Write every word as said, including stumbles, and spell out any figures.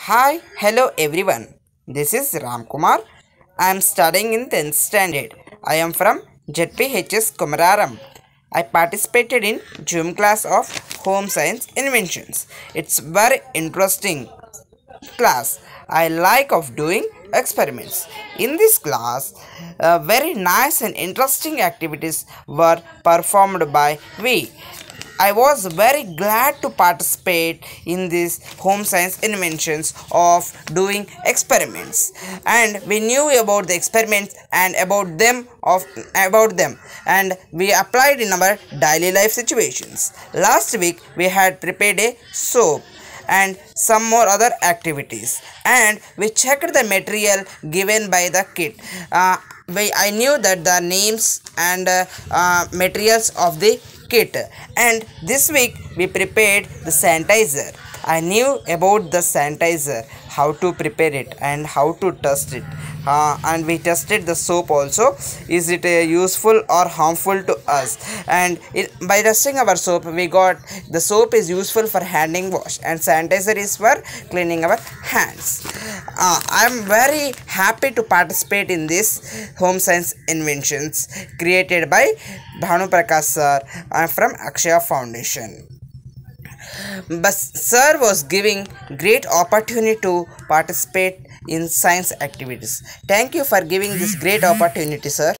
Hi, hello everyone. This is Ram Kumar. I am studying in tenth standard. I am from Z P H S Kumararam. I participated in gym class of home science inventions. It's very interesting class. I like of doing experiments. In this class, uh, very nice and interesting activities were performed by we. I was very glad to participate in these home science inventions of doing experiments, and we knew about the experiments and about them of about them and we applied in our daily life situations. Last week we had prepared a soap and some more other activities, and we checked the material given by the kit. uh, we, I knew that the names and uh, uh, materials of the kit, and this week we prepared the sanitizer. I knew about the sanitizer, how to prepare it and how to test it, uh, and we tested the soap also. Is it uh, useful or harmful to us? And it, by testing our soap we got the soap is useful for handing wash and sanitizer is for cleaning our hands. uh, I am very happy to participate in this home science inventions created by Bhanu Prakash sir uh, from Akshaya Foundation. But sir was giving great opportunity to participate in science activities. Thank you for giving this great opportunity, sir.